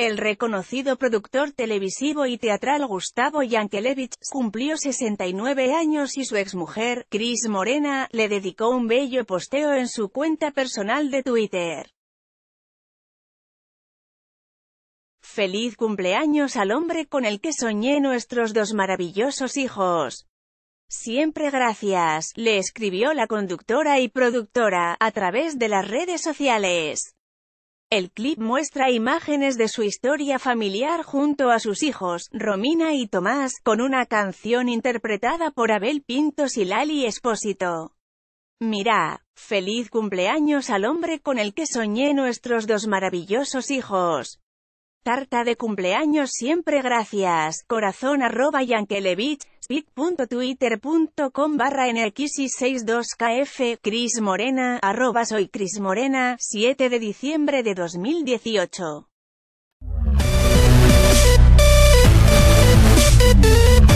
El reconocido productor televisivo y teatral Gustavo Yankelevich cumplió 69 años y su exmujer, Cris Morena, le dedicó un bello posteo en su cuenta personal de Twitter. Feliz cumpleaños al hombre con el que soñé nuestros dos maravillosos hijos. Siempre gracias, le escribió la conductora y productora, a través de las redes sociales. El clip muestra imágenes de su historia familiar junto a sus hijos, Romina y Tomás, con una canción interpretada por Abel Pintos y Lali Espósito. Mira, feliz cumpleaños al hombre con el que soñé nuestros dos maravillosos hijos. Tarta de cumpleaños siempre gracias, corazón @Yankelevich, speak.twitter.com/nxi62kf, Cris Morena, @soy Cris Morena, 7 de diciembre de 2018.